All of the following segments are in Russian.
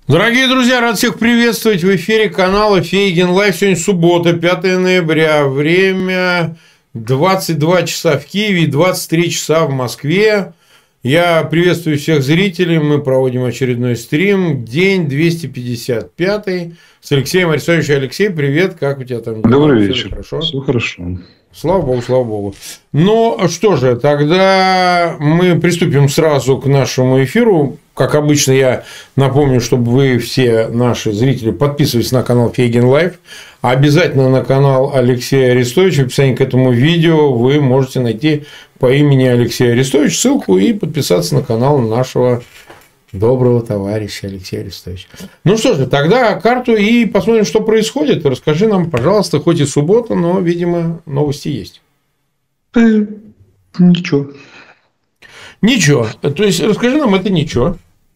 Дорогие друзья, рад всех приветствовать в эфире канала Фейгин Лайв. Сегодня суббота, 5 ноября. Время 22 часа в Киеве, 23 часа в Москве. Я приветствую всех зрителей. Мы проводим очередной стрим. День 255 с Алексеем Арестовичем. Алексей, привет. Как у тебя там дела? Добрый вечер. Хорошо? Все хорошо. Слава богу, слава богу. Ну, что же, тогда мы приступим сразу к нашему эфиру. Как обычно, я напомню, чтобы вы все наши зрители подписывались на канал Фейгин Лайв. Обязательно на канал Алексея Арестовича. В описании к этому видео вы можете найти по имени Алексей Арестович ссылку и подписаться на канал нашего доброго товарища Алексея Арестовича. Ну что же, тогда карту и посмотрим, что происходит. Расскажи нам, пожалуйста, хоть и суббота, но, видимо, новости есть. Ничего. Ничего. То есть, расскажи нам, это ничего.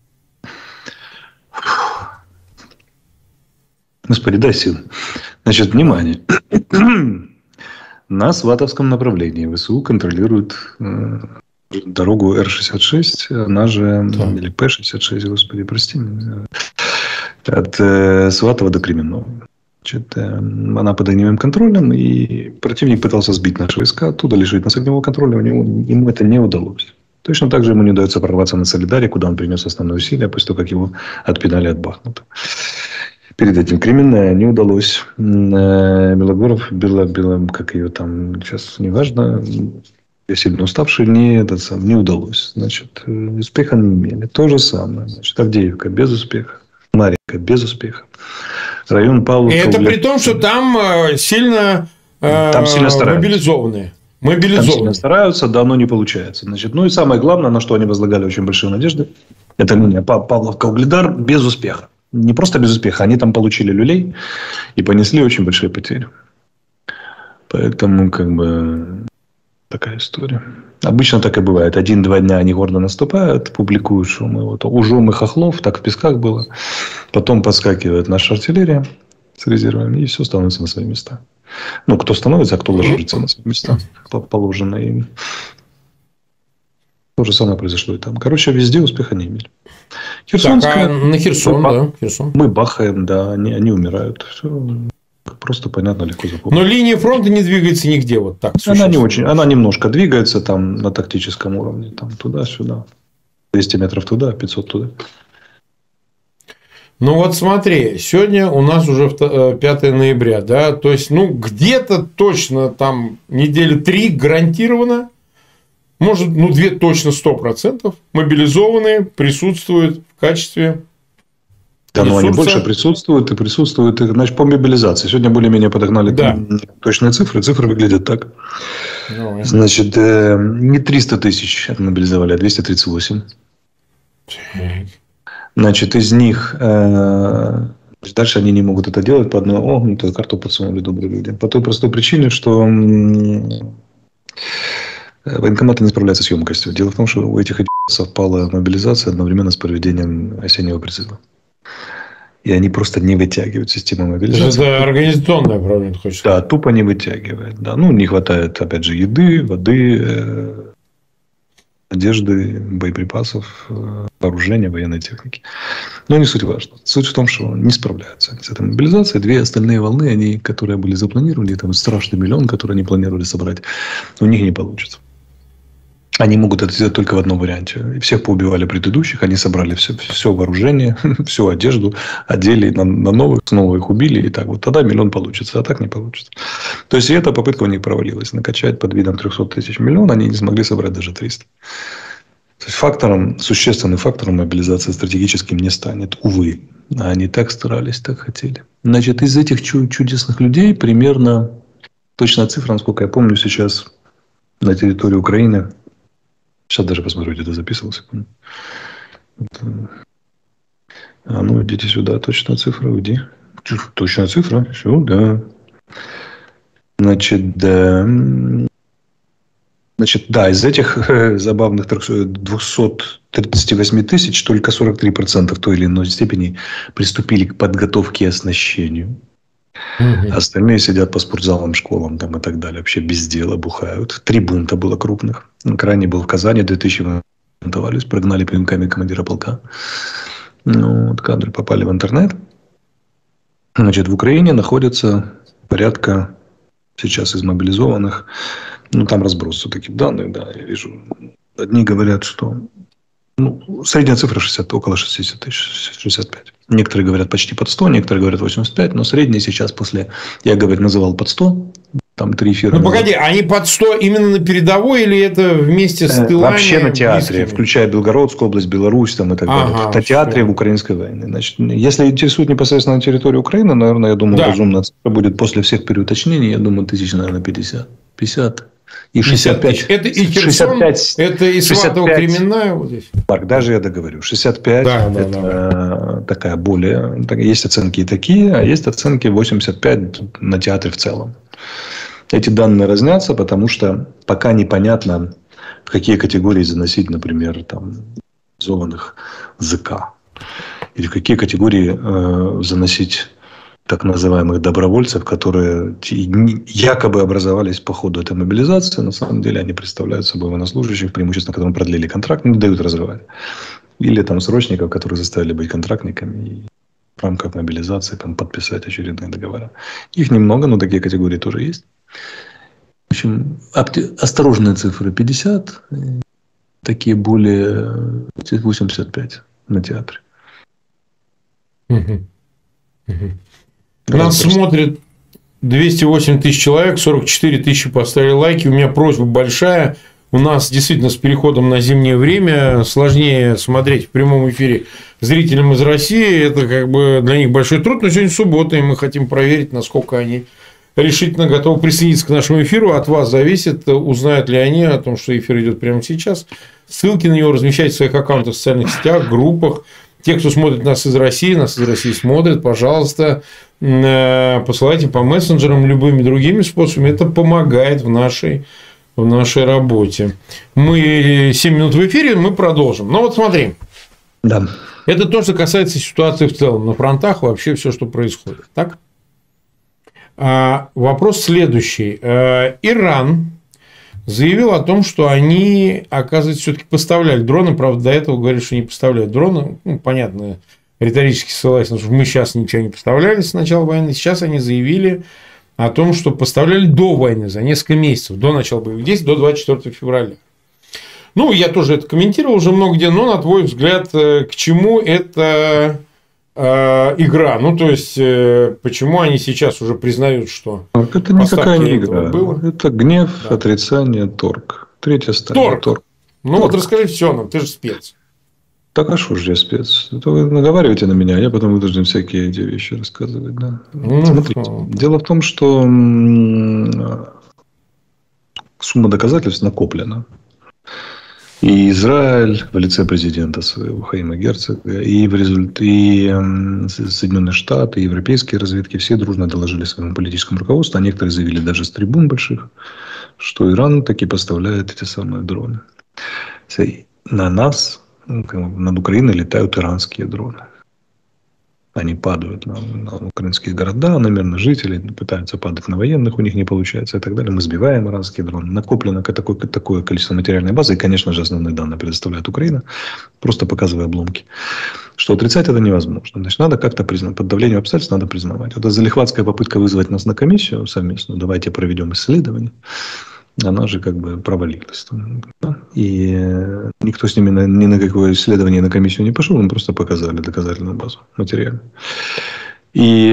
Господи, дай силы. Значит, внимание. На Сватовском направлении ВСУ контролирует дорогу Р-66, она же, или П-66, господи, прости меня, от Сватова до Кременного. Значит, она под огневым контролем, и противник пытался сбить наши войска, оттуда лишить нас огневого контроля, ему это не удалось. Точно так же ему не удается прорваться на Солидаре, куда он принес основные усилия, после того, как его отпинали от Бахмута. Перед этим Кременная не удалось. Белогоров, как ее там, сейчас не важно, я сильно уставший, не удалось. Значит, успеха не имели. То же самое. Значит, Авдеевка без успеха. Марьинка без успеха. Район Павловка. И это при том, что там сильно мобилизованные. Там сильно стараются, да, но не получается. Значит, ну и самое главное, на что они возлагали очень большие надежды, это линия Павловка Угледар без успеха. Не просто без успеха, они там получили люлей и понесли очень большие потери. Поэтому, как бы, такая история. Обычно так и бывает. 1-2 дня они гордо наступают, публикуют шумы. Вот ужом и хохлов, так в Песках было. Потом подскакивает наша артиллерия с резервами, и все становится на свои места. Ну, кто становится, а кто ложится на свои места, положено им. То же самое произошло и там. Короче, везде успеха не имели. Херсонская, на Херсон, да. Херсон. Мы бахаем, да, они умирают. Все просто понятно, легко запомнить. Но линия фронта не двигается нигде вот так. Она не очень. Она немножко двигается там на тактическом уровне. Там туда-сюда. 200 метров туда, 500 туда. Ну вот смотри, сегодня у нас уже 5 ноября, да, то есть, ну, где-то точно там недели 3 гарантированно, может, 2 точно 100% мобилизованные присутствуют в качестве да, но они больше присутствуют, значит, по мобилизации. Сегодня более-менее подогнали точные цифры. Цифры выглядят так. Давай. Значит, не 300 тысяч отмобилизовали, а 238. Значит, из них дальше они не могут это делать по одной огнутой карту подсунули добрые люди. По той простой причине, что военкоматы не справляются с емкостью. Дело в том, что у этих совпала мобилизация одновременно с проведением осеннего призыва. И они просто не вытягивают систему мобилизации. Это организационная проблема, ты хочешь сказать? Да, тупо не вытягивает. Да. Ну, не хватает, опять же, еды, воды, одежды, боеприпасов, вооружения, военной техники. Но не суть важно. Суть в том, что не справляются с этой мобилизацией. 2 остальные волны, которые были запланированы, там страшный миллион, который они планировали собрать, у них не получится. Они могут это сделать только в одном варианте. И всех поубивали предыдущих, они собрали все вооружение, всю одежду, одели на новых, снова их убили. И так вот тогда миллион получится, а так не получится. То есть, и эта попытка у них провалилась. Накачать под видом 300 тысяч миллион они не смогли собрать даже 300. То есть, существенным фактором мобилизации стратегическим не станет. Увы. А они так старались, так хотели. Значит, из этих чудесных людей примерно, точная цифра, насколько я помню, сейчас на территории Украины. Сейчас даже посмотрю, где-то записывал, секунду. А ну, идите сюда, точная цифра, уйди. Точная цифра, сюда. Значит, да, из этих забавных 238 тысяч только 43% в той или иной степени приступили к подготовке и оснащению. Остальные сидят по спортзалам, школам там, и так далее. Вообще без дела бухают. 3 бунта было крупных. Крайний был в Казани. 2000 бунтовались. Прогнали пинками командира полка. Ну, вот кадры попали в интернет. Значит, в Украине находится порядка сейчас из мобилизованных. Ну, там разброс все-таки данных, да, я вижу. Одни говорят, что средняя цифра 60, около 60 тысяч, 65. Некоторые говорят почти под 100, некоторые говорят 85, но средний сейчас после, я, называл под 100, там 3 эфира. Ну, погоди, они под 100 именно на передовой или это вместе с тылами? Вообще на театре, включая Белгородскую область, Беларусь там, и так далее. На театре в украинской войне. Значит, если интересует непосредственно на территории Украины, наверное, я думаю, разумная цифра будет после всех переуточнений, я думаю, тысяч, наверное, 50. 50. И 65. Это и Херсон, 65, это и Сватово-Кременная вот здесь. Марк, даже я договорю. 65 да, это такая более... Есть оценки и такие, а есть оценки 85 на театре в целом. Эти данные разнятся, потому что пока непонятно, в какие категории заносить, например, там, мобилизованных ЗК. Или в какие категории заносить так называемых добровольцев, которые якобы образовались по ходу этой мобилизации. На самом деле они представляют собой военнослужащих, преимущественно которым продлили контракт, не дают разрывать. Или там срочников, которых заставили быть контрактниками и в рамках мобилизации там, подписать очередные договора. Их немного, но такие категории тоже есть. В общем, осторожные цифры 50, такие более 85 на театре. Нас смотрит 208 тысяч человек, 44 тысячи поставили лайки. У меня просьба большая. У нас действительно с переходом на зимнее время сложнее смотреть в прямом эфире зрителям из России. Это как бы для них большой труд. Но сегодня суббота, и мы хотим проверить, насколько они решительно готовы присоединиться к нашему эфиру. От вас зависит, узнают ли они о том, что эфир идет прямо сейчас. Ссылки на него размещайте в своих аккаунтах в социальных сетях, группах. Те, кто смотрит нас из России смотрят, пожалуйста, посылайте по мессенджерам, любыми другими способами. Это помогает в нашей работе. Мы 7 минут в эфире, мы продолжим. Но вот смотри. Да. Это то, что касается ситуации в целом. На фронтах вообще все, что происходит. Так? Вопрос следующий. Иран заявил о том, что они, оказывается, все-таки поставляли дроны. Правда, до этого говорили, что не поставляют дроны. Ну, понятно, риторически ссылаясь на то, что мы сейчас ничего не поставляли с начала войны. Сейчас они заявили о том, что поставляли до войны, за несколько месяцев, до начала боевых действий, до 24 февраля. Ну, я тоже это комментировал уже много где, но, на твой взгляд, к чему это игра? Ну, то есть, почему они сейчас уже признают, что это никакая не игра. Было? Это гнев, да. Отрицание, торг. Третья стадия. Торг. Ну, торг. Вот расскажи все нам, ты же спец. Так, а что же я спец? Это вы наговариваете на меня, я потом вынужден всякие эти вещи рассказывать. Да. Смотрите, дело в том, что сумма доказательств накоплена. И Израиль в лице президента своего Хаима Герцога, и Соединенные Штаты, и европейские разведки все дружно доложили своему политическому руководству, а некоторые заявили даже с трибун больших, что Иран таки поставляет эти самые дроны. На нас, над Украиной летают иранские дроны. Они падают на украинские города, на мирных жителей, пытаются падать на военных, у них не получается и так далее. Мы сбиваем иранские дроны. Накоплено такое количество материальной базы. И, конечно же, основные данные предоставляет Украина, просто показывая обломки. Что отрицать это невозможно. Значит, надо как-то признать. Под давлением обстоятельств надо признавать. Вот эта залихватская попытка вызвать нас на комиссию совместную, давайте проведем исследование, она же как бы провалилась. И никто с ними ни на какое исследование, на комиссию не пошел, им просто показали доказательную базу материальную. И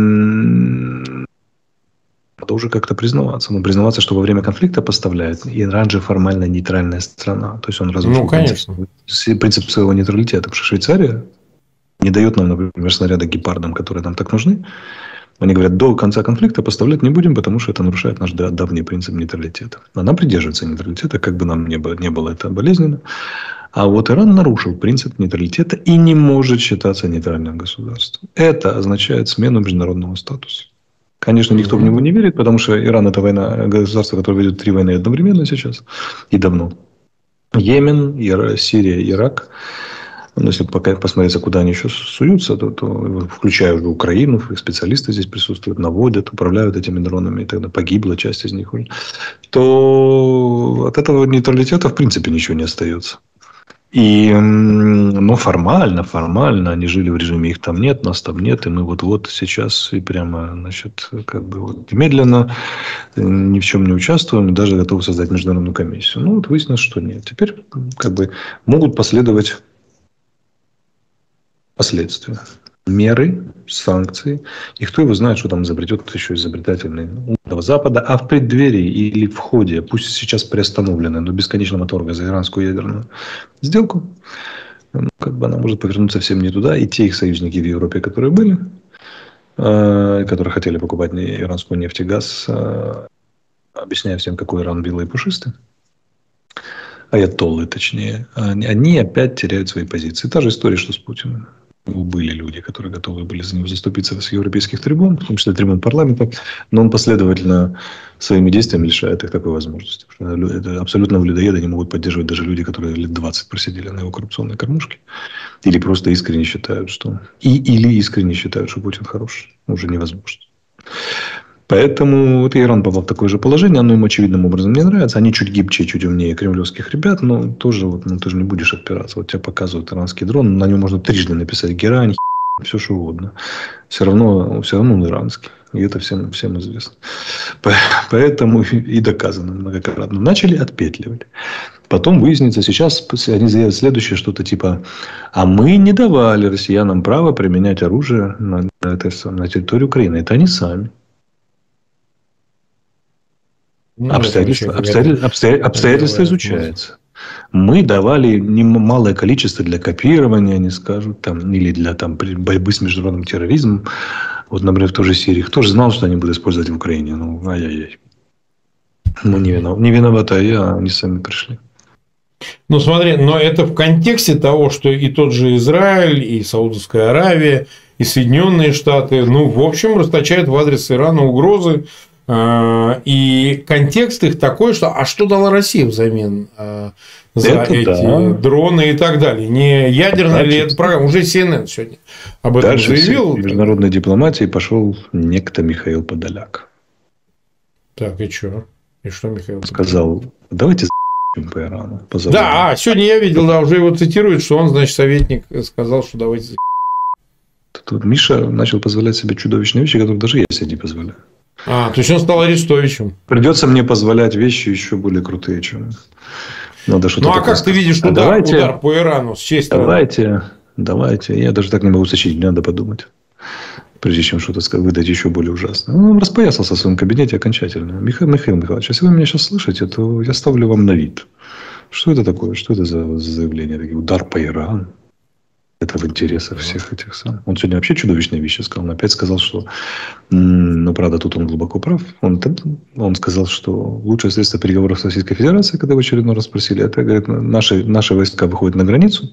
надо уже как-то признаваться. Но признаваться, что во время конфликта поставляет. Иран же формально нейтральная страна. То есть он разрушил принцип своего нейтралитета. Потому что Швейцария не дает нам, например, снаряды гепардам, которые нам так нужны. Они говорят, до конца конфликта поставлять не будем, потому что это нарушает наш давний принцип нейтралитета. Она придерживается нейтралитета, как бы нам не было это болезненно. А вот Иран нарушил принцип нейтралитета и не может считаться нейтральным государством. Это означает смену международного статуса. Конечно, никто в него не верит, потому что Иран – это государство, которое ведет 3 войны одновременно сейчас и давно. Йемен, Сирия, Ирак. Но если посмотреться, куда они еще суются, то включая уже Украину, их специалисты здесь присутствуют, наводят, управляют этими дронами, и тогда погибла часть из них уже, то от этого нейтралитета в принципе ничего не остается. И, ну, формально они жили в режиме «их там нет, нас там нет, и мы вот-вот сейчас и прямо, значит, как бы вот медленно ни в чем не участвуем, и даже готовы создать международную комиссию». Ну, вот выяснилось, что нет. Теперь как бы могут последовать последствия. Меры, санкции. И кто его знает, что там изобретет еще изобретательный умного Запада. А в преддверии или в ходе, пусть сейчас приостановленная, но бесконечного торга за иранскую ядерную сделку, как бы она может повернуться совсем не туда. И те их союзники в Европе, которые были, которые хотели покупать иранскую нефть и газ, объясняя всем, какой Иран белый и пушистый, аятоллы точнее, они опять теряют свои позиции. Та же история, что с Путиным. Были люди, которые готовы были за него заступиться с европейских трибун, в том числе трибун парламента, но он последовательно своими действиями лишает их такой возможности. Это абсолютно людоеды не могут поддерживать даже люди, которые лет 20 просидели на его коррупционной кормушке. Или просто искренне считают, что... Или искренне считают, что Путин хороший. Уже невозможно. Поэтому вот Иран попал в такое же положение. Оно им очевидным образом не нравится. Они чуть гибче, чуть умнее кремлевских ребят. Но тоже вот, ну, ты же не будешь отпираться. Вот тебя показывают иранский дрон. На нем можно трижды написать герань, все что угодно. Все равно он иранский. И это всем известно. Поэтому и доказано многократно. Начали отпетливать. Потом выяснится, сейчас они заявят следующее, что-то типа: а мы не давали россиянам права применять оружие на территории Украины. Это они сами. Обстоятельства изучаются. Мы давали немалое количество для копирования, они скажут, там, или для там, борьбы с международным терроризмом. Вот, например, в той же Сирии. Кто же знал, что они будут использовать в Украине? Ну, ай-яй-яй. Мы не виноваты, а они сами пришли. Ну, смотри, но это в контексте того, что и тот же Израиль, и Саудовская Аравия, и Соединенные Штаты, ну, в общем, расточают в адрес Ирана угрозы. И контекст их такой, что а что дала Россия взамен за это эти дроны и так далее? Не ядерная ли это программа? Уже CNN сегодня об этом заявил. В международной дипломатии пошел некто Михаил Подоляк. Так, и что? И что Михаил сказал? Давайте по Ирану. Да, сегодня я видел, да, уже его цитируют, что он, значит, советник сказал, что давайте. Тут Миша начал позволять себе чудовищные вещи, которые даже я себе не позволяю. То есть он стал Арестовичем. Придется мне позволять вещи еще более крутые, чем надо что-то. Ну, а как ты видишь удар по Ирану с чьей стороны? Давайте. Я даже так не могу сочинить, мне надо подумать. Прежде чем что-то выдать еще более ужасное. Он распоясался в своем кабинете окончательно. Михаил Михайлович, если вы меня сейчас слышите, то я ставлю вам на вид. Что это такое? Что это за заявление? Такие, удар по Ирану. Это в интересах всех этих самых. Он сегодня вообще чудовищные вещи сказал. Он опять сказал, что... Ну, правда, тут он глубоко прав. Он сказал, что лучшее средство переговоров с Российской Федерацией, когда в очередной раз спросили, это, говорит, наши войска выходят на границу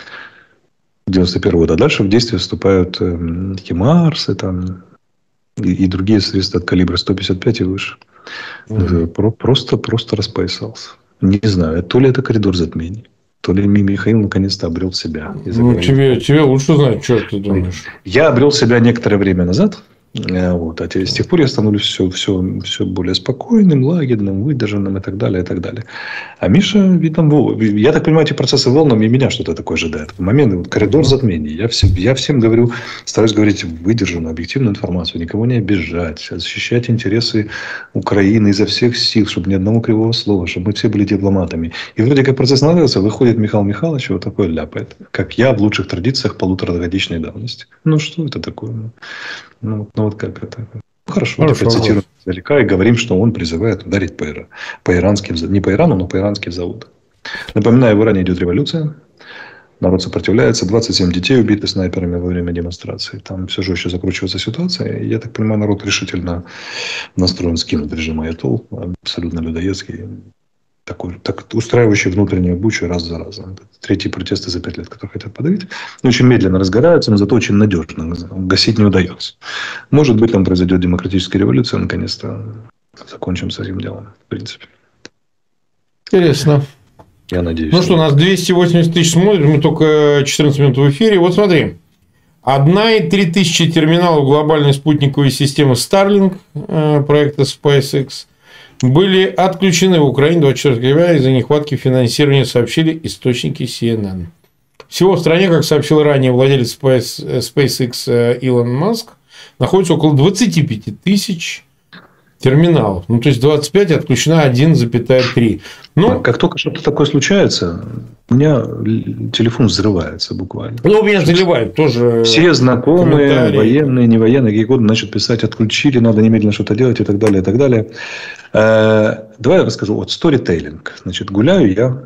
91 года, а дальше в действие вступают Химарсы там, и другие средства от калибра 155 и выше. Просто распоясался. Не знаю, то ли это коридор затмений, то ли Михаил наконец-то обрел себя. Ну, тебе лучше знать, что ты думаешь. Я обрел себя некоторое время назад. Вот, а с тех пор я становлюсь все более спокойным, лагерным, выдержанным и так далее, и так далее. А Миша, видно, я так понимаю, эти процессы волнами, и меня что-то такое ожидает. В момент, коридор затмений. Я всем говорю, стараюсь говорить выдержанную, объективную информацию, никого не обижать, защищать интересы Украины изо всех сил, чтобы ни одного кривого слова, чтобы мы все были дипломатами. И вроде как процесс наладился, выходит Михаил Михайлович, вот такое ляпает. Как я в лучших традициях полуторагодичной давности. Ну, что это такое? Ну, вот как это. Хорошо. Цитируем издалека и говорим, что он призывает ударить по иранским, не по Ирану, но по иранским заводам. Напоминаю, в Иране идет революция. Народ сопротивляется. 27 детей убиты снайперами во время демонстрации. Там все жестче закручивается ситуация. И я так понимаю, народ решительно настроен скинуть режим аятолл. Абсолютно людоедский. Так устраивающий внутреннюю бучу раз за разом. Третьи протесты за 5 лет, которые хотят подавить. Очень медленно разгораются, но зато очень надежно. Гасить не удается. Может быть, там произойдет демократическая революция. Наконец-то закончим с этим делом. В принципе. Интересно. Я надеюсь. Ну что, у нас 280 тысяч смотрят. Мы только 14 минут в эфире. Вот смотри. 1,3 тысячи терминалов глобальной спутниковой системы Starlink проекта SpaceX. были отключены в Украине 24 ноября из-за нехватки финансирования, сообщили источники CNN. Всего в стране, как сообщил ранее владелец SpaceX Илон Маск, находится около 25 тысяч терминалов. Ну, то есть 25 отключена 1,3. Ну, как только что-то такое случается, у меня телефон взрывается буквально. Ну, у меня заливают тоже. Все знакомые, военные, не военные, какие годы начнут писать, отключили, надо немедленно что-то делать и так далее, и так далее. Давай я расскажу. Вот сторителлинг. Значит, гуляю я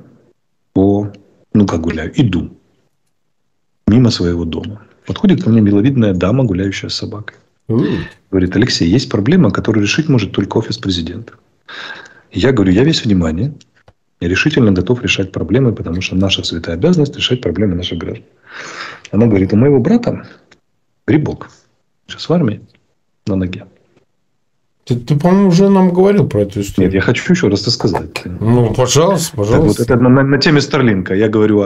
иду мимо своего дома. Подходит ко мне миловидная дама, гуляющая с собакой. Говорит: Алексей, есть проблема, которую решить может только офис президента. Я говорю: я весь внимание. Я решительно готов решать проблемы, потому что наша святая обязанность решать проблемы наших граждан. Она говорит: у моего брата грибок. Сейчас в армии на ноге. Ты, по-моему, уже нам говорил про эту историю. Нет, я хочу еще раз рассказать. Ну, пожалуйста. Так вот, это на теме Старлинка. Я говорю,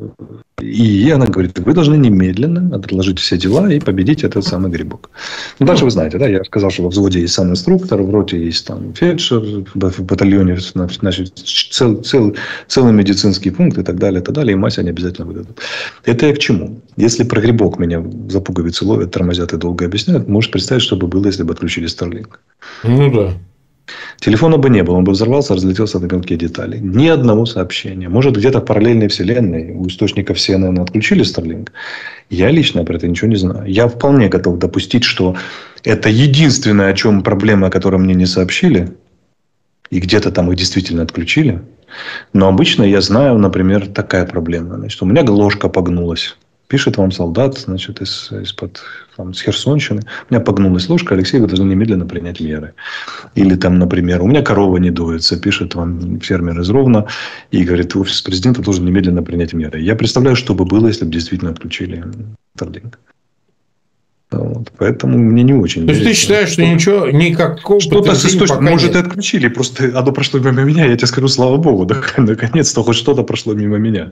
и она говорит: вы должны немедленно отложить все дела и победить этот самый грибок. Ну, дальше вы знаете, да, я сказал, что во взводе есть сам инструктор, в роте есть там фельдшер, в батальоне, значит, целый медицинский пункт и так далее, и мать они обязательно выдадут. Это я к чему? Если про грибок меня за пуговицы ловят, тормозят и долго объясняют, можешь представить, что бы было, если бы отключили Старлинк. Ну, да. Телефона бы не было, он бы взорвался, разлетелся на мелкие детали. Ни одного сообщения. Может, где-то в параллельной вселенной у источников CNN отключили Starlink. Я лично про это ничего не знаю. Я вполне готов допустить, что это единственное, о чем проблема, о которой мне не сообщили. И где-то там их действительно отключили. Но обычно я знаю, например, такая проблема. Значит, у меня ложка погнулась. Пишет вам солдат, значит, с Херсонщины: у меня погнулась ложка, Алексей, вы должны немедленно принять меры. Или там, например, у меня корова не доится, пишет вам фермер из Ровно и говорит: офис президента должен немедленно принять меры. Я представляю, что бы было, если бы действительно отключили Starlink. Вот. Поэтому мне не очень. То есть, ты считаешь, что ничего, никакого что-то с источником, может, и отключили, просто оно прошло мимо меня, я тебе скажу, слава богу, наконец-то хоть что-то прошло мимо меня.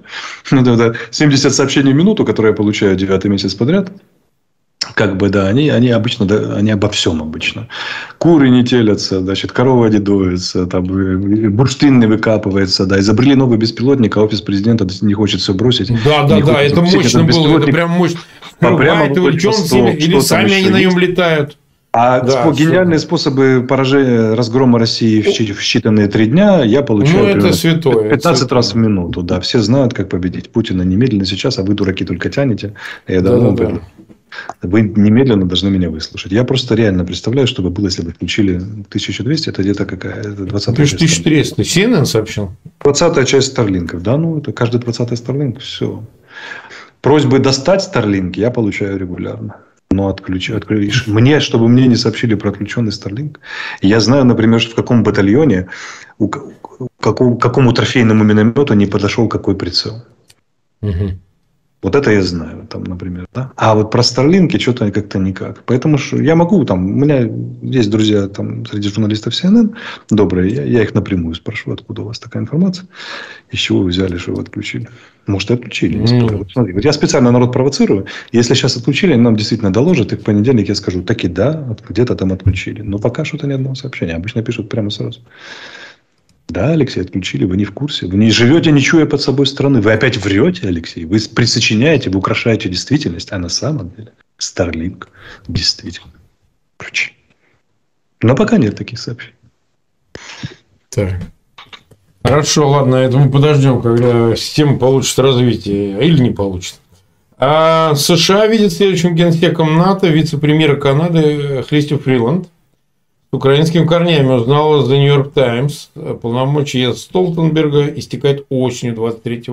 70 сообщений в минуту, которые я получаю 9-й месяц подряд, как бы, да, они обычно, да, они обо всем обычно. Куры не телятся, значит, корова не доится, там, бурштин не выкапывается, да, изобрели новый беспилотник, а офис президента не хочет все бросить. Да, это мощно было, это прям мощно. Или сами они на нем летают. Гениальные способы разгрома России в считанные 3 дня я получаю это святое, 15 раз в минуту. Да, все знают, как победить Путина немедленно сейчас, а вы, дураки, только тянете. Вы немедленно должны меня выслушать. Я просто реально представляю, что бы было, если бы включили 1200, это где-то какая-то 20-я часть. 1300. CNN сообщил? 20-я часть Старлинков. Да, это каждый 20-й Старлинк. Все. Просьбы достать Старлинк я получаю регулярно. Но чтобы мне не сообщили про отключенный Старлинк. Я знаю, например, что в каком батальоне, какому трофейному миномету не подошел какой прицел. Угу. Вот это я знаю, там, например, да. А вот про Старлинки что-то как-то никак. Поэтому я могу, у меня есть друзья там среди журналистов CNN добрые, я их напрямую спрошу, откуда у вас такая информация, из чего вы взяли, что вы отключили. Может, и отключили, не спорю. Вот смотри, я специально народ провоцирую. Если сейчас отключили, они нам действительно доложат, и в понедельник я скажу: таки да, где-то там отключили. Но пока что-то ни одного сообщения. Обычно пишут прямо сразу: да, Алексей, отключили, вы не в курсе. Вы не живете, не чуя под собой страны. Вы опять врете, Алексей. Вы присочиняете, вы украшаете действительность. А на самом деле Starlink действительно включили. Но пока нет таких сообщений. Так. Хорошо, ладно, это мы подождем, когда система получит развитие. Или не получит. А США видит следующим генсеком НАТО вице-премьера Канады Христи Фриланд. С украинскими корнями узнала The New York Times. Полномочия Столтенберга истекает осенью 23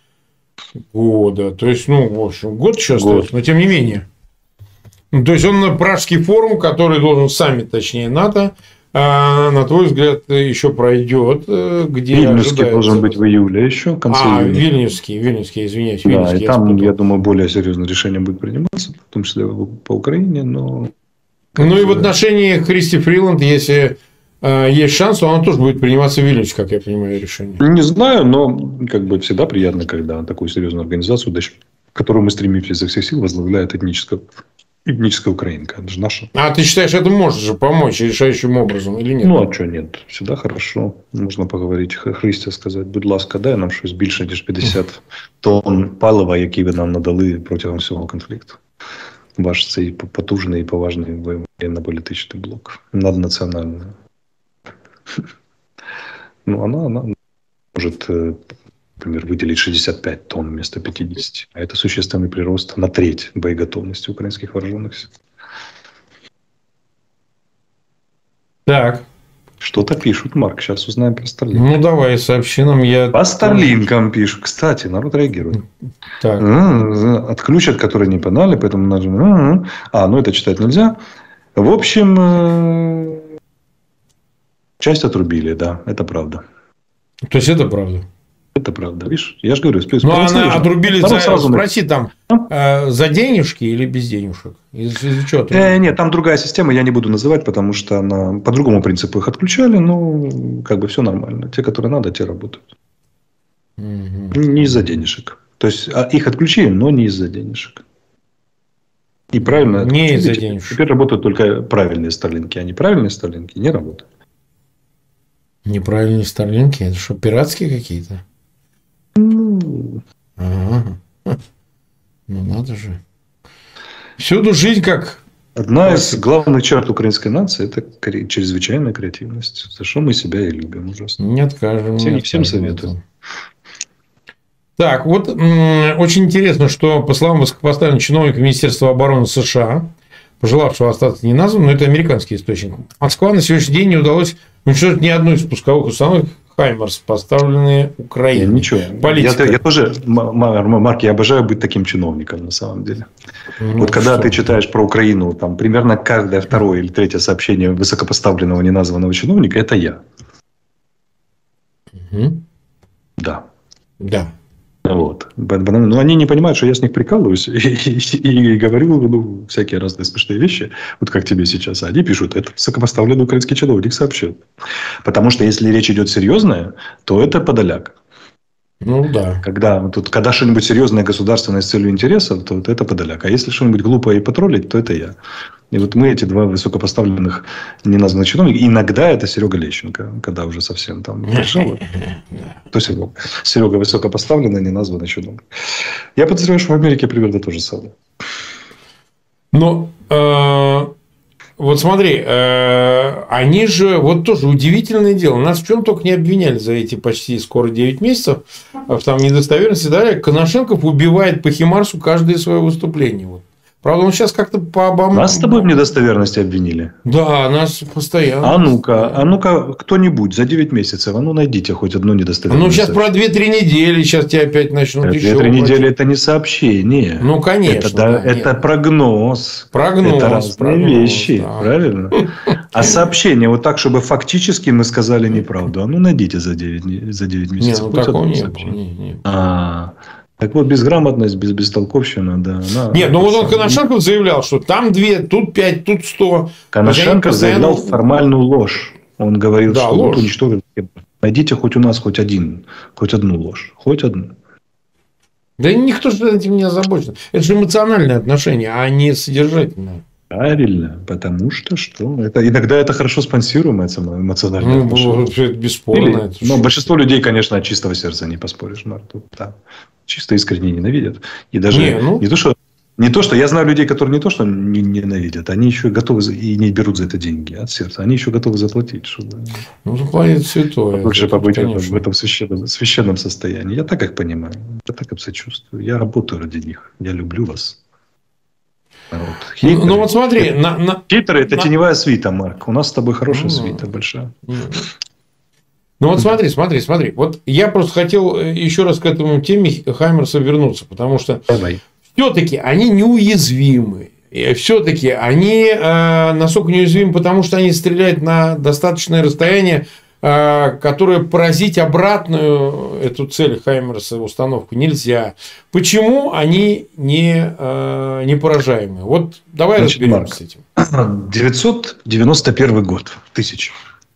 года. То есть, в общем, год еще остается, но тем не менее. То есть, он на Пражский форум, который должен саммит, точнее, НАТО, на твой взгляд, еще пройдет, где Вильнюсский должен быть в июле еще, в конце июля. Вильнюсский, извиняюсь. Да, и там, я думаю, более серьезное решение будет приниматься, в том числе по Украине, но... и в отношении Христи Фриланд, если есть шанс, то она тоже будет приниматься в Вильнюсе, как я понимаю, решение. Не знаю, но всегда приятно, когда такую серьезную организацию, к которой мы стремимся изо всех сил, возглавляет этническая Этническая украинка. Это же наша. А ты считаешь, это может же помочь решающим образом или нет? Ну, а что нет? Всегда хорошо. Можно поговорити. Христя сказати, будь ласка, дай нам щось більше, ніж 50 тонн палива, які ви нам надали протягом всього конфлікту. Ваш цей потужний і поважний воєнно-політичний блок. Наднаціональний. Ну, она может, например, выделить 65 тонн вместо 50. А это существенный прирост на треть боеготовности украинских вооруженных сил. Так. Что-то пишут, Марк. Сейчас узнаем про Starlink. Ну, давай, сообщи нам. По Starlink'ам пишут. Кстати, народ реагирует. Так. Отключат, которые не панали, поэтому нажимаем. Ну это читать нельзя. В общем, часть отрубили, да, это правда. То есть, это правда? Это правда. Видишь, я же говорю. Ну, она отрубили спроси там, за денежки или без денежек? Из-за чего? Нет, там другая система, я не буду называть, потому что она по другому принципу их отключали, но как бы все нормально. Те, которые надо, те работают. Не из-за денежек. То есть, их отключили, но не из-за денежек. И правильно. Не из-за денежек. Теперь работают только правильные Старлинки, а неправильные Старлинки не работают. Неправильные Старлинки? Это что, пиратские какие-то? Ага. Ну, надо же. Всюду жизнь как... Одна из главных черт украинской нации – это чрезвычайная креативность. За что мы себя и любим ужасно. Не откажем. Всем советую. Так, вот очень интересно, что по словам высокопоставленного чиновника Министерства обороны США, пожелавшего остаться неназванным, но это американский источник, Москва на сегодняшний день не удалось уничтожить ни одну из пусковых установок «Хаймерс», поставленные Украине. Ничего. Я тоже, Марк, я обожаю быть таким чиновником на самом деле. Ну, вот когда ты читаешь про Украину, там примерно каждое второе или третье сообщение высокопоставленного неназванного чиновника – это я. Да. Да. Вот. Но они не понимают, что я с них прикалываюсь и говорю всякие разные смешные вещи, вот как тебе сейчас. А они пишут, это высокопоставленный украинский чиновник сообщил. Потому что если речь идет серьезная, то это подоляк. Ну да. Когда что-нибудь серьезное государственное с целью интереса, то это подоляк. А если что-нибудь глупое и потроллить, то это я. И вот мы, эти два высокопоставленных неназванных чиновника, иногда это Серега Лещенко, когда уже совсем там пришел. То Серега высокопоставленный, неназванный чиновник. Я подозреваю, что в Америке примерно то же самое. Ну, вот смотри, они же, вот тоже удивительное дело, нас в чем только не обвиняли за эти почти скоро 9 месяцев, в там недостоверности, да, Коношенков убивает по Химарсу каждое свое выступление. Вот. Правда, он сейчас как-то по Обаме... Нас с тобой в недостоверности обвинили? Да, нас постоянно. А ну-ка, кто-нибудь за 9 месяцев, найдите хоть одну недостоверность. Ну, сейчас про 2-3 недели, сейчас тебя опять начнут еще... 2-3 недели – это не сообщение. Ну, конечно. Это прогноз. Прогноз. Это разные вещи, да. Правильно? А сообщение, вот так, чтобы фактически мы сказали неправду. найдите за 9 месяцев. Нет, такого не было. Так вот, безграмотность, бестолковщина, да. Нет, вот он Коношенков заявлял, что там 2, тут 5, тут 100. Коношенков заявлял формальную ложь. Он говорил, что вот уничтожили. Найдите хоть у нас хоть одну ложь. Хоть одну. Да никто же этим не озабочен. Это же эмоциональное отношение, а не содержательное. Правильно, потому что иногда это хорошо спонсируемое эмоциональное отношение. Это бесспорно. Но большинство людей, конечно, от чистого сердца не поспоришь, Марк. Чисто искренне ненавидят. И даже не то, что я знаю людей, которые не то, что не ненавидят, они еще готовы и не берут за это деньги от сердца. Они еще готовы заплатить, чтобы... заплатить святое. Лучше побыть в этом священном состоянии. Я так их понимаю. Я так им сочувствую. Я работаю ради них. Я люблю вас. Ну вот смотри. Хейтеры – это теневая свита, Марк. У нас с тобой хорошая свита большая. Ну вот смотри. Вот я просто хотел еще раз к этому теме Хаймерса вернуться, потому что все-таки они неуязвимы. И все-таки они настолько неуязвимы, потому что они стреляют на достаточное расстояние, которое поразить обратную эту цель Хаймерса установку нельзя. Почему они не поражаемы? Вот давай разберемся с этим. 991 год. 1000.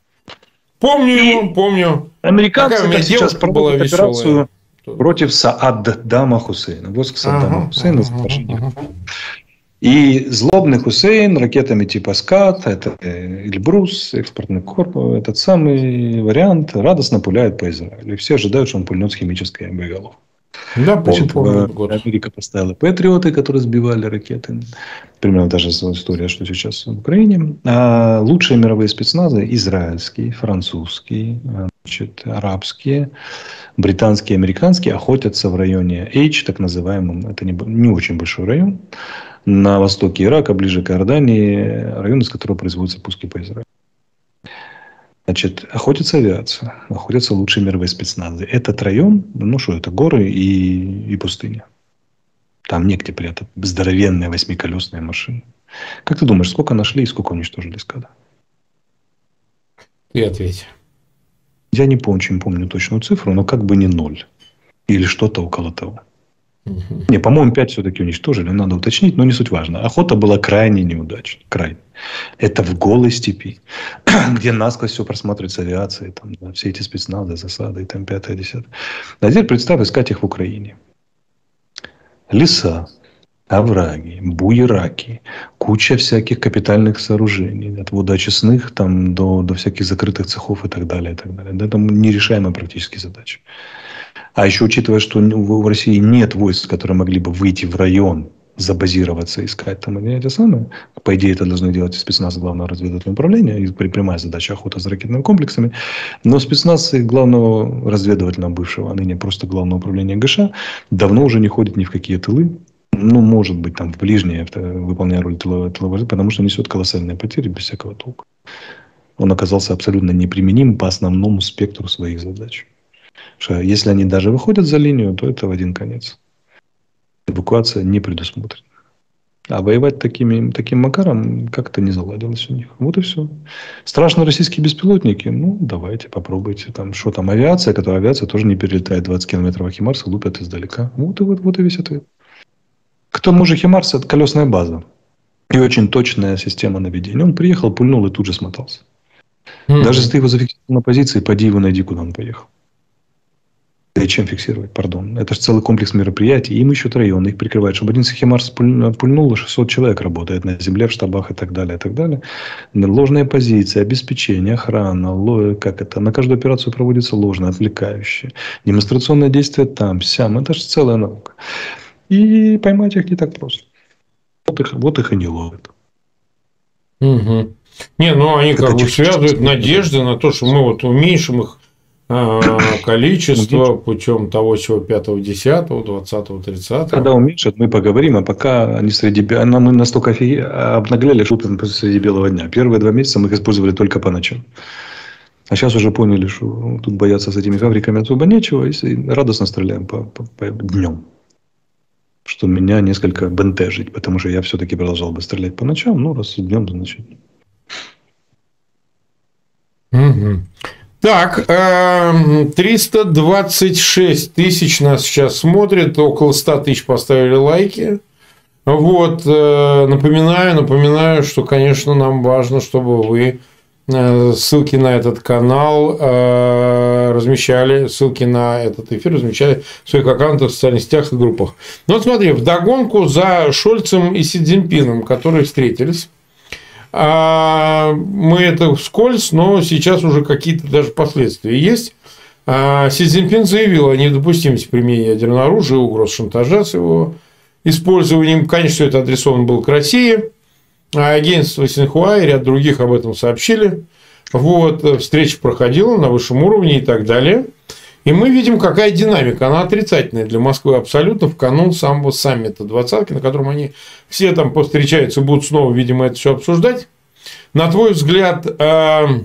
Помню. Американцы сейчас проводят операцию против Сааддама Хусейна. Войск Саддама Хусейна. И злобный Хусейн ракетами типа «Скат», это Эльбрус, экспортный корпус, этот самый вариант радостно пуляет по Израилю. И все ожидают, что он пульнет с химической боеголовкой. Да, Значит, помню год. Америка поставила патриоты, которые сбивали ракеты. Примерно та же история, что сейчас в Украине. А лучшие мировые спецназы – израильские, французские, значит, арабские, британские, американские – охотятся в районе H, так называемом, это не очень большой район, на востоке Ирака, ближе к Иордании, район, из которого производятся пуски по Израилю. Значит, охотится авиация, охотятся лучшие мировые спецназы. Этот район, ну что, это горы и пустыня. Там негде прятать здоровенные восьмиколесные машины. Как ты думаешь, сколько нашли и сколько уничтожили скада? Ты ответь. Я не очень помню точную цифру, но как бы не 0. Или что-то около того. Не, по-моему, 5 все-таки уничтожили, надо уточнить, но не суть важно. Охота была крайне неудачной. Крайне. Это в голой степи, где насквозь все просматривается авиацией, там, да, все эти спецназы, засады, и там 5-10. А теперь представь искать их в Украине. Леса, овраги, буераки, куча всяких капитальных сооружений, от водоочистных там, до всяких закрытых цехов и так далее. И так далее. Да, это нерешаемая практически задача. А еще учитывая, что в России нет войск, которые могли бы выйти в район, забазироваться, искать там и это самое. По идее, это должны делать спецназ главного разведывательного управления. И прямая задача охота за ракетными комплексами. Но спецназ главного разведывательного бывшего, а ныне просто главного управления ГШ, давно уже не ходит ни в какие тылы. Ну, может быть, там в ближние, выполняя роль тыловой, потому что несет колоссальные потери без всякого толка. Он оказался абсолютно неприменим по основному спектру своих задач. Что если они даже выходят за линию, то это в один конец. Эвакуация не предусмотрена. А воевать таким макаром как-то не заладилось у них. Вот и все. Страшно российские беспилотники? Ну, давайте, попробуйте. Там, что там, авиация, которая авиация тоже не перелетает 20 километров, а Химарс лупят издалека. Вот и весь ответ. К тому же Химарс – это колесная база. И очень точная система наведения. Он приехал, пульнул и тут же смотался. Даже если ты его зафиксировал на позиции, поди его найди, куда он поехал. Да и чем фиксировать, пардон. Это же целый комплекс мероприятий. Им ищут районы, их прикрывают. Чтобы один Химарс пульнул, 600 человек работает на земле, в штабах и так далее, и так далее. Ложные позиции, обеспечение, охрана, как это. На каждую операцию проводится ложное, отвлекающее. Демонстрационное действие там, сям. Это же целая наука. И поймать их не так просто. Вот их и не ловят. Угу. Не, ну они как бы связывают надежды на то, что мы вот уменьшим их количество путем того, чего 5, 10, 20, 30. Когда уменьшат, мы поговорим, а пока они мы настолько обнаглели, что среди белого дня. Первые 2 месяца мы их использовали только по ночам. А сейчас уже поняли, что тут бояться с этими фабриками особо нечего, и радостно стреляем по днем. Что меня несколько бентежит, потому что я все-таки продолжал бы стрелять по ночам, ну, раз днем, значит. Угу. Так, 326 тысяч нас сейчас смотрит, около 100 тысяч поставили лайки. Вот, напоминаю, что, конечно, нам важно, чтобы вы ссылки на этот канал размещали, ссылки на этот эфир размещали в своих аккаунтах в социальных сетях и группах. Ну, вот смотри, вдогонку за Шольцем и Си Цзиньпином, которые встретились. Мы это вскользь, но сейчас уже какие-то даже последствия есть. Си Цзиньпин заявил о недопустимости применения ядерного оружия, угроз шантажа с его использованием. Конечно, это адресовано было к России. Агентство Синьхуа и ряд других об этом сообщили. Вот, встреча проходила на высшем уровне и так далее. И мы видим, какая динамика. Она отрицательная для Москвы абсолютно в канун самого саммита двадцатки, на котором они все там повстречаются и будут снова, видимо, это все обсуждать. На твой взгляд, к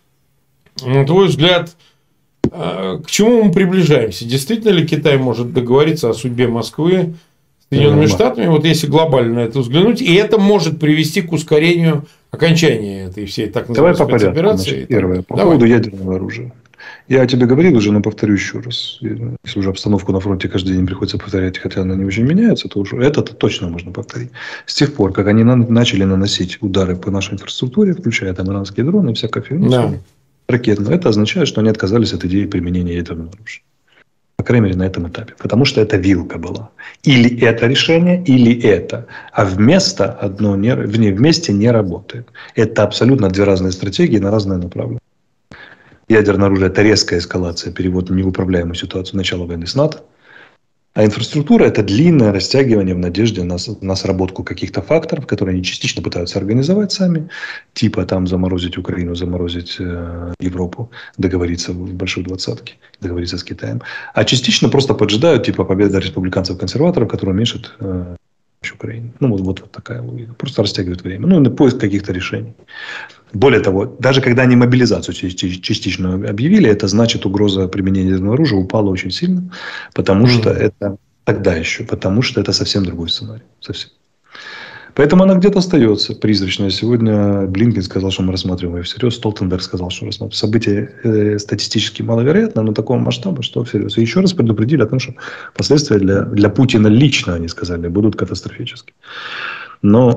чему мы приближаемся? Действительно ли Китай может договориться о судьбе Москвы с Соединенными Штатами? Вот если глобально на это взглянуть, и это может привести к ускорению окончания этой всей так называемой спецоперации. Первое, по поводу ядерного оружия. Я тебе говорил уже, но повторю еще раз. Если уже обстановку на фронте каждый день приходится повторять, хотя она не очень меняется, то уже это-то точно можно повторить. С тех пор, как они начали наносить удары по нашей инфраструктуре, включая там иранские дроны и всякое ракетное, это означает, что они отказались от идеи применения ядерного оружия. По крайней мере, на этом этапе. Потому что это вилка была. Или это решение, или это. А вместе не работает. Это абсолютно две разные стратегии на разные направления. Ядерное оружие – это резкая эскалация, перевод в неуправляемую ситуацию начала войны с НАТО. А инфраструктура – это длинное растягивание в надежде на сработку каких-то факторов, которые они частично пытаются организовать сами, типа там заморозить Украину, заморозить Европу, договориться в большой двадцатке, договориться с Китаем. А частично просто поджидают типа победы республиканцев-консерваторов, которые уменьшат Украину. Ну, вот такая логика. Просто растягивают время. Ну, на поиск каких-то решений. Более того, даже когда они мобилизацию частично объявили, это значит, угроза применения ядерного оружия упала очень сильно, потому что это тогда еще, потому что это совсем другой сценарий. Совсем. Поэтому она где-то остается призрачная. Сегодня Блинкен сказал, что мы рассматриваем ее всерьез. Столтенберг сказал, что рассматриваем. Событие статистически маловероятно, но такого масштаба, что всерьез. И еще раз предупредили о том, что последствия для Путина лично, они сказали, будут катастрофические. Но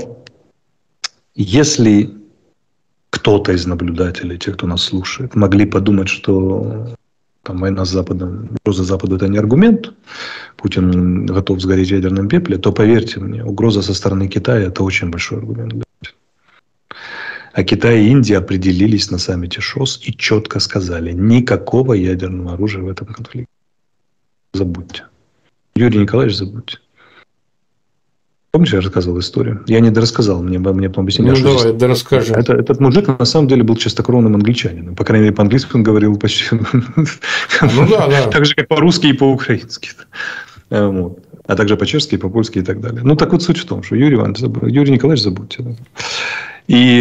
если кто-то из наблюдателей, те, кто нас слушает, могли подумать, что там, война с Западом, угроза Западу – это не аргумент, Путин готов сгореть в ядерном пепле, то поверьте мне, угроза со стороны Китая – это очень большой аргумент для Путина. А Китай и Индия определились на саммите ШОС и четко сказали, никакого ядерного оружия в этом конфликте. Забудьте. Юрий Николаевич, забудьте. Помнишь, я рассказывал историю? Я не дорассказал, мне потом объяснили. Ну, давай, дорасскажи. Этот мужик на самом деле был чистокровным англичанином. По крайней мере, по-английски он говорил почти так же, как по-русски и по-украински. А также по-чешски, и по-польски и так далее. Ну, так вот суть в том, что Юрий Николаевич, забудьте. И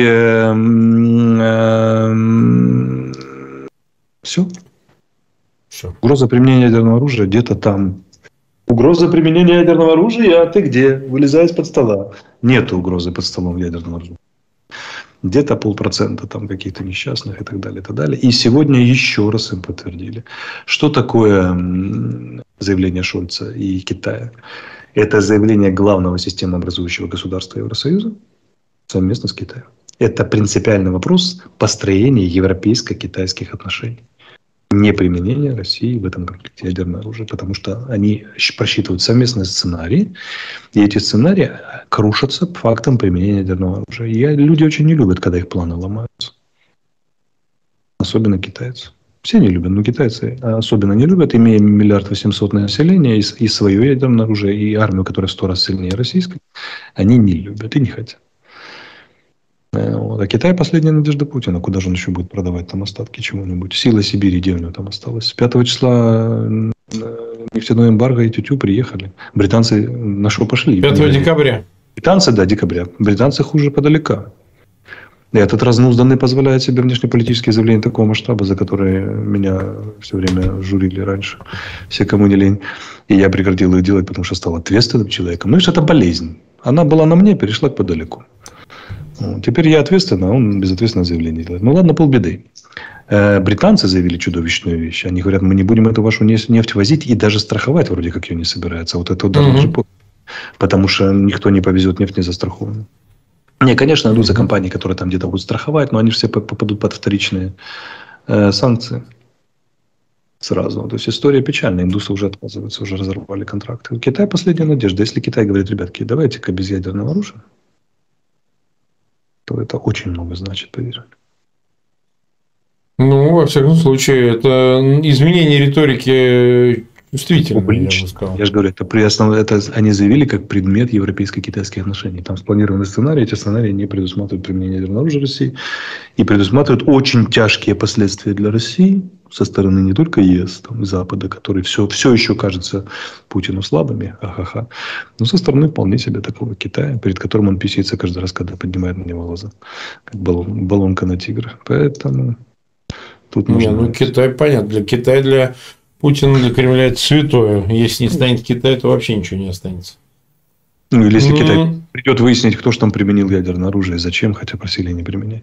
все. Угроза применения ядерного оружия где-то там. Угроза применения ядерного оружия, а ты где? Вылезай из-под стола. Нет угрозы под столом ядерного оружия. Где-то 0,5% там каких-то несчастных и так далее, и так далее. И сегодня еще раз им подтвердили. Что такое заявление Шольца и Китая? Это заявление главного системообразующего государства Евросоюза совместно с Китаем. Это принципиальный вопрос построения европейско-китайских отношений. Не применение России в этом конфликте ядерного оружия, потому что они просчитывают совместные сценарии, и эти сценарии крушатся фактом применения ядерного оружия. И люди очень не любят, когда их планы ломаются. Особенно китайцы. Все не любят, но китайцы особенно не любят, имея 1 800 000 населения и свое ядерное оружие, и армию, которая в 100 раз сильнее российской, они не любят и не хотят. А Китай – последняя надежда Путина. Куда же он еще будет продавать там остатки чего-нибудь? Сила Сибири, где у него там осталось? С 5 числа нефтяное эмбарго и тютю приехали. Британцы на что пошли? 5 декабря. Британцы, да, декабря. Британцы хуже подалека. И этот разнузданный позволяет себе внешнеполитические заявления такого масштаба, за которые меня все время журили раньше. Все, кому не лень. И я прекратил их делать, потому что стал ответственным человеком. Ну, и что это болезнь. Она была на мне, перешла к подалеку. Теперь я ответственный, а он безответственное заявление делает. Ну, ладно, полбеды. Британцы заявили чудовищную вещь. Они говорят, мы не будем эту вашу нефть возить и даже страховать вроде как ее не собирается. Вот это удар же потому что никто не повезет нефть не застрахованную. Не, конечно, найдутся компании, которые там где-то будут страховать, но они же все попадут под вторичные санкции. Сразу. То есть история печальная. Индусы уже отказываются, уже разорвали контракты. Китай последняя надежда. Если Китай говорит, ребятки, давайте-ка без ядерного оружия, то это очень много значит, поверьте. Ну, во всяком случае, это изменение риторики чувствительное, я бы сказал. Я же говорю, это они заявили как предмет европейско-китайских отношений. Там спланированы сценарии, эти сценарии не предусматривают применение ядерного оружия России и предусматривают очень тяжкие последствия для России со стороны не только ЕС, там, и Запада, который все еще кажется Путину слабыми, но со стороны вполне себе такого Китая, перед которым он писается каждый раз, когда поднимает на него глаза, как баллонка на тигра. Поэтому тут нужно... Китай, понятно. Для Китая, для Путина, для Кремля это святое. Если не станет Китай, то вообще ничего не останется. Ну, или если Китай придет выяснить, кто же там применил ядерное оружие, зачем, хотя просили не применять.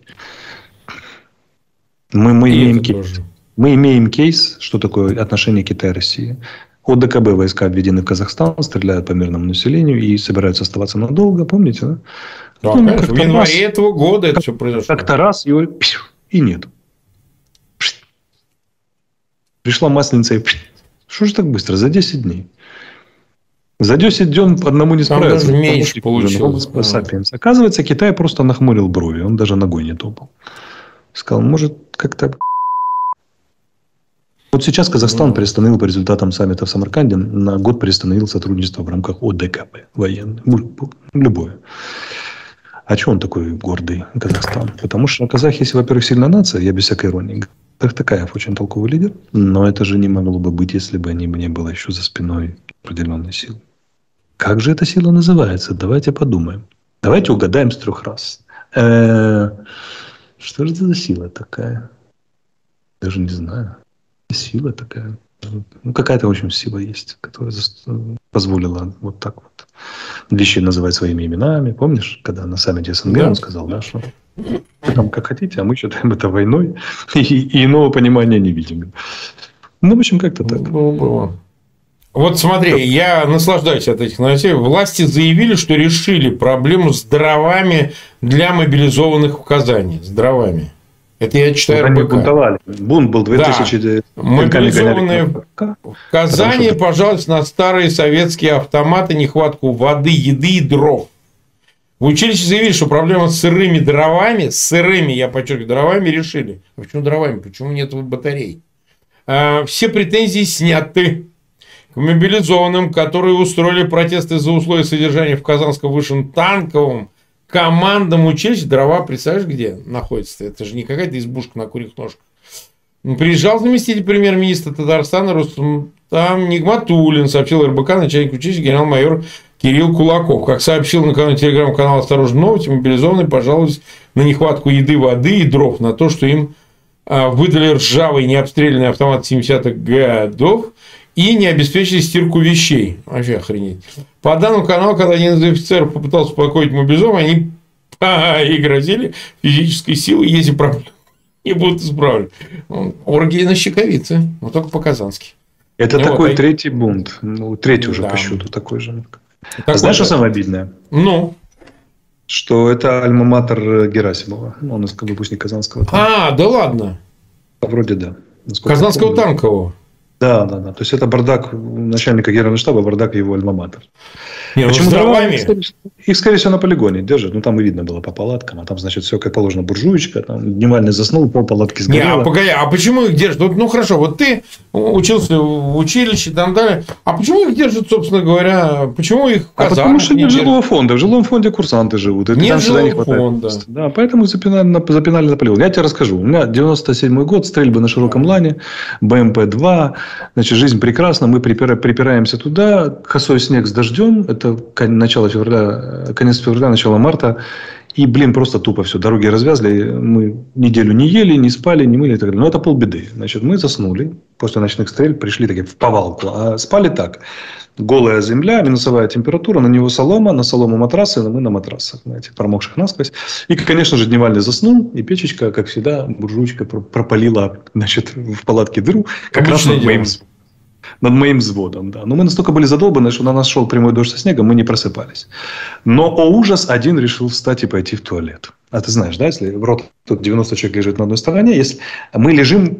Мы имеем кейс, что такое отношение Китая и России. ОДКБ войска обведены в Казахстан, стреляют по мирному населению и собираются оставаться надолго, помните, да? Да, конечно, в январе этого года это все произошло. Как-то раз его и нет. Пришла масленица и Что же так быстро? За 10 дней. За 10 дней одному не Там справится. даже меньше получилось. Оказывается, Китай просто нахмурил брови. Он даже ногой не топал. Сказал, может, как-то... Вот сейчас Казахстан приостановил по результатам саммита в Самарканде на год приостановил сотрудничество в рамках ОДКБ военное. Любое. А что он такой гордый, Казахстан? Потому что казахи, если, во-первых, сильная нация, я без всякой иронии, Тахтакаев очень толковый лидер, но это же не могло бы быть, если бы не было еще за спиной определенной силы. Как же эта сила называется? Давайте подумаем. Давайте угадаем с 3 раз. Что же это за сила такая? Даже не знаю. Сила такая. Ну, какая-то, в общем, сила есть, которая позволила вот так вот вещи называть своими именами. Помнишь, когда на саммите СНГ он сказал, да, что вы там как хотите, а мы считаем это войной и иного понимания не видим. Ну, в общем, как-то так. Было. Вот смотри, я наслаждаюсь от этих новостей. Власти заявили, что решили проблему с дровами для мобилизованных в Казани. С дровами. Это я читаю РБК. Бунтовали. Бунт был 2000... Да. Мобилизованные в Казани пожаловались на старые советские автоматы, нехватку воды, еды и дров. В училище заявили, что проблема с сырыми дровами, я подчеркиваю, дровами решили. А почему дровами? Почему нет батарей? Все претензии сняты. К мобилизованным, которые устроили протесты за условия содержания в Казанском высшем танковом командном училище, дрова, представляешь, где находится? Это же не какая-то избушка на курьих ножках. Приезжал заместитель премьер-министра Татарстана Рустам Нигматуллин, сообщил РБК начальник училища генерал-майор Кирилл Кулаков. Как сообщил накануне телеграм-канал «Осторожно новости», мобилизованные пожаловались на нехватку еды, воды и дров, на то, что им выдали ржавый необстрелянный автомат 70-х годов и не обеспечили стирку вещей. Вообще охренеть. По данным канала, когда один из офицеров попытался успокоить мобилизованных, они и грозили физической силой, если проблемы не будут исправлены. Оргии на щековице, но только по-казански. Это такой третий бунт. Ну, третий уже по счету такой же. А знаешь, что самое обидное? Ну? Что это альма-матер Герасимова. Он выпускник Казанского танка. Да ладно? Вроде да. Казанского танкового. Да. То есть, это бардак начальника генерального штаба, бардак его альма-матер. Почему с дровами? Их, скорее всего, на полигоне держат. Ну, там и видно было по палаткам. А там, значит, все как положено, буржуечка. Там дневальный заснул, пол палатки сгорело. Погоди, а почему их держат? Ну, хорошо, вот ты учился в училище, там далее. А почему их держат, собственно говоря? Почему их в казармах потому что нет жилого фонда. В жилом фонде курсанты живут. И нет жилого фонда. Да, поэтому запинали на полигон. Я тебе расскажу. У меня 97-й год, стрельбы на широком лане, БМП-2. Значит, жизнь прекрасна. Мы припираемся туда. Косой снег с дождем. Это начало февраля, конец февраля, начало марта. И, просто тупо все. Дороги развязли. Мы неделю не ели, не спали, не мыли и так далее. Но это полбеды. Значит, мы заснули. После ночных стрельб пришли таки в повалку. А спали так. Голая земля, минусовая температура, на него солома, на солому матрасы, а мы на матрасах, знаете, промокших насквозь. И, конечно же, дневальный заснул, и печечка, как всегда, буржуечка пропалила, значит, в палатке дыру, как раз над моим взводом. Да. Но мы настолько были задолбаны, что на нас шел прямой дождь со снегом, мы не просыпались. Но, о ужас, один решил встать и пойти в туалет. А ты знаешь, да, если в рот тут 90 человек лежит на одной стороне, если мы лежим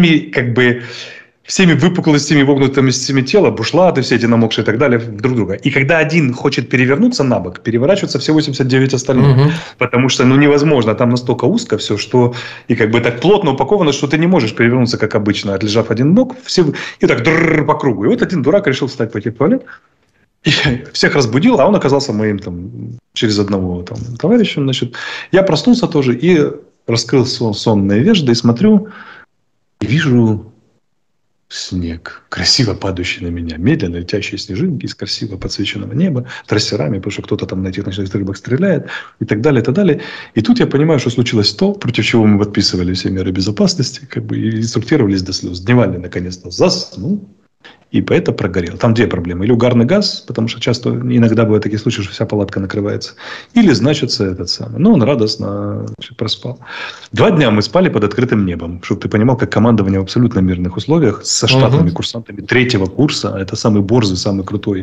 всеми выпуклостями, вогнутостями тела, бушлаты, все эти намокшие и так далее, друг друга. И когда один хочет перевернуться на бок, переворачиваются все 89 остальных. Угу. Потому что невозможно. Там настолько узко все, что и так плотно упаковано, что ты не можешь перевернуться, как обычно, отлежав один бок, и так по кругу. И вот один дурак решил встать, пойти в туалет. И всех разбудил, а он оказался моим через одного товарищем. Значит, я проснулся тоже и раскрыл сонные вежды и смотрю, и вижу снег, красиво падающий на меня, медленно летящие снежинки из красиво подсвеченного неба, трассерами, потому что кто-то там на этих ночных стрельбах стреляет, и так далее, и так далее. И тут я понимаю, что случилось то, против чего мы подписывали все меры безопасности, и инструктировались до слез. Дневальный наконец-то заснул, и это прогорел. Там две проблемы. Или угарный газ, потому что иногда бывают такие случаи, что вся палатка накрывается. Или, значит, Но он радостно проспал. 2 дня мы спали под открытым небом. Чтобы ты понимал, как командование в абсолютно мирных условиях со штатными курсантами 3-го курса. Это самый борзый, самый крутой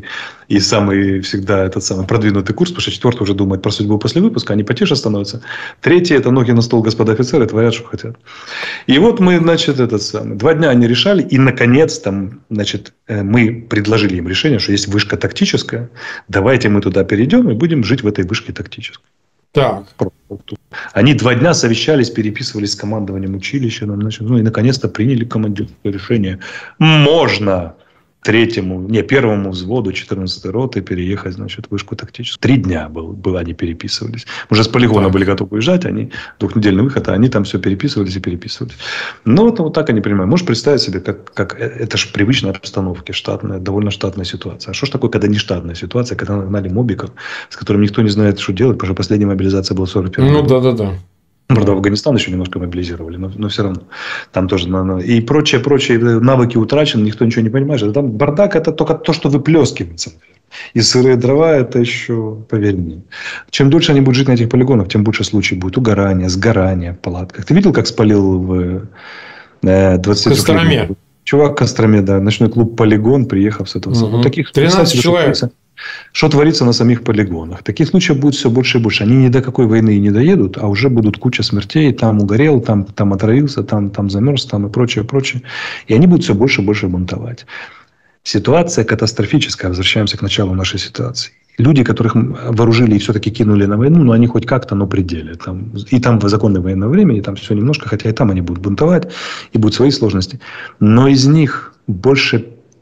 И самый всегда этот самый продвинутый курс, потому что четвертый уже думает про судьбу после выпуска, они потише становятся. Третий – это ноги на стол, господа офицеры, творят, что хотят. И вот мы, значит, 2 дня они решали, и, наконец, значит, мы предложили им решение, что есть вышка тактическая, давайте мы туда перейдем и будем жить в этой вышке тактической. Так. Они 2 дня совещались, переписывались с командованием училища, значит, и, наконец-то, приняли командирское решение. Можно первому взводу 14-й роты переехать, значит, в вышку тактическую. 3 дня они переписывались. Мы уже с полигона были готовы уезжать, они 2-недельный выход, а они там все переписывались. Но вот так они принимают. Можешь представить себе, как это же привычная обстановка, довольно штатная ситуация. А что ж такое, когда не штатная ситуация, когда нагнали мобиков, с которыми никто не знает, что делать, потому что последняя мобилизация была 41 год. Ну, да. Правда, Афганистан еще немножко мобилизировали, но все равно. Там тоже и прочие навыки утрачены, никто ничего не понимает. Там бардак – это только то, что выплескивается. И сырые дрова – это еще, поверь мне. Чем дольше они будут жить на этих полигонах, тем больше случаев будет угорания, сгорания в палатках. Ты видел, как спалил в 20 Костроме? Чувак в Костроме, да. Ночной клуб «Полигон», приехав с этого. Угу. 13 человек. Что творится на самих полигонах. Таких случаев будет все больше и больше. Они ни до какой войны и не доедут, а уже будут куча смертей. Там угорел, там отравился, там замерз, там и прочее. И они будут все больше и больше бунтовать. Ситуация катастрофическая. Возвращаемся к началу нашей ситуации. Люди, которых вооружили и все-таки кинули на войну, они хоть как-то, но при деле. И там в законное военное время, и там все немножко, хотя и там они будут бунтовать, и будут свои сложности. Но из них больше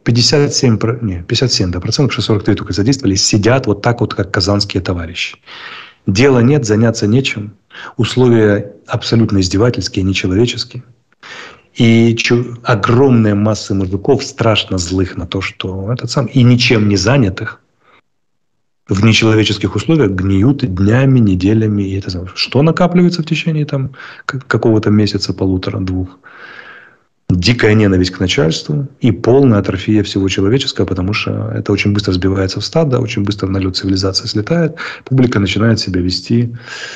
57%, 643 только задействовали, сидят вот так вот, как казанские товарищи. Дела нет, заняться нечем. Условия абсолютно издевательские, нечеловеческие. И огромная масса мужиков, страшно злых на то, что и ничем не занятых, в нечеловеческих условиях гниют днями, неделями. И что накапливается в течение какого-то месяца, 1,5-2? Дикая ненависть к начальству и полная атрофия всего человеческого, потому что это очень быстро сбивается в стадо, очень быстро в налет цивилизации слетает. Публика начинает себя вести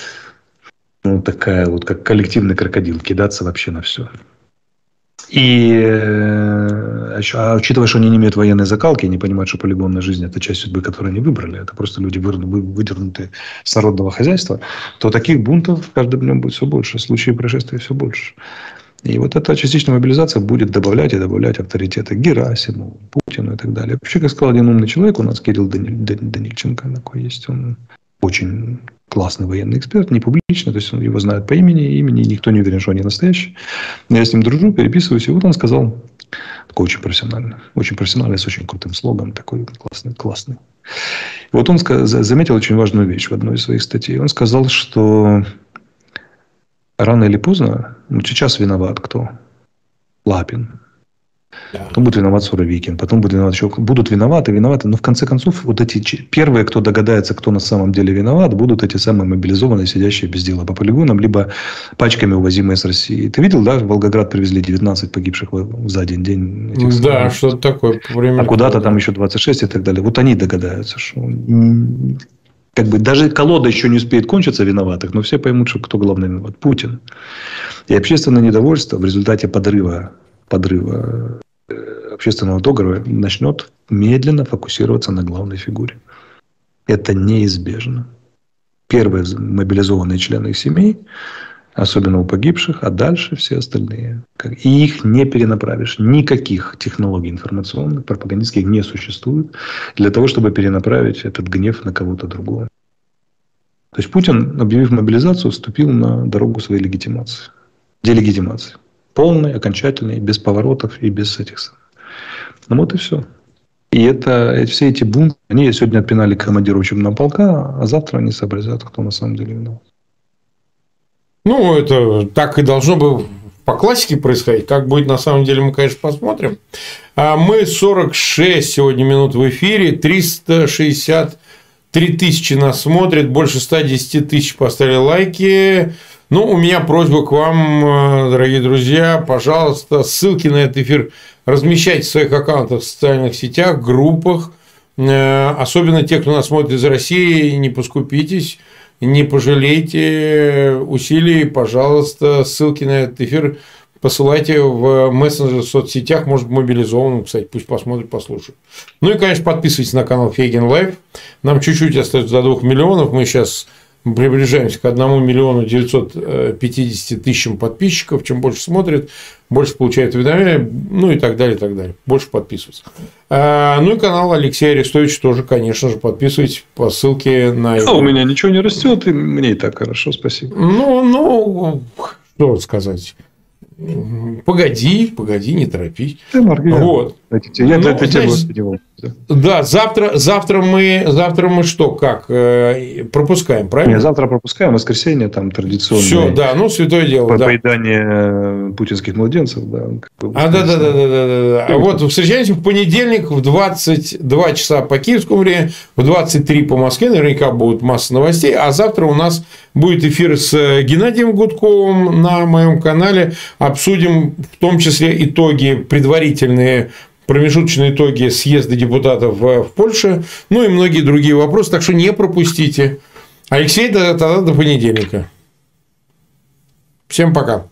такая вот, как коллективный крокодил, кидаться вообще на все. И учитывая, что они не имеют военной закалки, не понимают, что полигонная жизнь – это часть судьбы, которую они выбрали, это просто люди, выдернутые с народного хозяйства, то таких бунтов с каждым днем будет все больше, случаев происшествий все больше. И вот эта частичная мобилизация будет добавлять и добавлять авторитета Герасимову, Путину и так далее. Вообще, как сказал один умный человек, у нас Кирилл Данильченко такой есть, он очень классный военный эксперт, не публично, то есть его знают по имени, и никто не уверен, что они настоящие. Я с ним дружу, переписываюсь, и вот он сказал, такой очень профессиональный, с очень крутым слогом, такой классный. И вот он заметил очень важную вещь в одной из своих статей. Он сказал, что рано или поздно, сейчас виноват кто? Лапин. Да. Потом будет виноват Суровикин, потом будет виноват еще. Будут виноваты. Но в конце концов, вот эти первые, кто догадается, кто на самом деле виноват, будут эти самые мобилизованные, сидящие без дела по полигонам, либо пачками увозимые с России. Ты видел, да, в Волгоград привезли 19 погибших за один день? Да, что-то такое. А куда-то там еще 26 и так далее. Вот они догадаются, что даже колода еще не успеет кончиться виноватых, но все поймут, что кто главный виноват. Путин. И общественное недовольство в результате подрыва общественного договора начнет медленно фокусироваться на главной фигуре. Это неизбежно. Первые мобилизованные члены их семей, особенно у погибших, а дальше все остальные. И их не перенаправишь. Никаких технологий информационных, пропагандистских не существует для того, чтобы перенаправить этот гнев на кого-то другого. То есть Путин, объявив мобилизацию, вступил на дорогу своей легитимации. Делегитимации. Полной, окончательной, без поворотов и без этих самых. Ну вот и все. И все эти бунты, они сегодня отпинали командира учебного полка, а завтра они сообразят, кто на самом деле виноват. Ну, это так и должно бы по классике происходить. Как будет на самом деле, мы, конечно, посмотрим. Мы 46 сегодня минут в эфире, 363 тысячи нас смотрят, больше 110 тысяч поставили лайки. Ну, у меня просьба к вам, дорогие друзья, пожалуйста, ссылки на этот эфир размещайте в своих аккаунтах в социальных сетях, группах. Особенно те, кто нас смотрит из России, не поскупитесь, не пожалейте усилий, пожалуйста, ссылки на этот эфир посылайте в мессенджеры, в соцсетях, может, мобилизованным, кстати, пусть посмотрят, послушают. Ну и, конечно, подписывайтесь на канал Фейгин Лайв. Нам чуть-чуть остается до 2 миллионов. Мы сейчас приближаемся к 1 миллиону 950 тысячам подписчиков. Чем больше смотрит, больше получает уведомления, ну и так далее, и так далее. Больше подписывайтесь. Ну и канал Алексея Арестовича тоже, конечно же, подписывайтесь по ссылке на его. У меня ничего не растет, и мне и так хорошо, спасибо. Ну, что сказать. Погоди, не торопись. Вот. Я для тебя. Да, завтра мы что, как? Пропускаем, правильно? Нет, завтра пропускаем, воскресенье там традиционное. Все, да, ну, святое дело. Поедание путинских младенцев, да. Да. А вот встречаемся в понедельник в 22 часа по киевскому времени, в 23 по Москве, наверняка будет масса новостей, а завтра у нас будет эфир с Геннадием Гудковым на моем канале, обсудим в том числе итоги предварительные, промежуточные итоги съезда депутатов в Польше, ну и многие другие вопросы. Так что не пропустите. Алексей, тогда до понедельника. Всем пока.